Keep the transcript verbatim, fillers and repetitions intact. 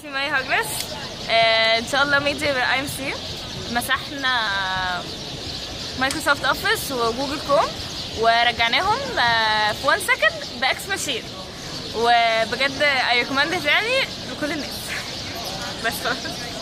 اسمي ماي هاجرس. آه ان شاء الله ميديا يبقى اي ام سي. مسحنا مايكروسوفت اوفيس وجوجل كروم ورجعناهم في وان سكند باكس ماشين، وبجد اي ريكومند يعني لكل الناس. بس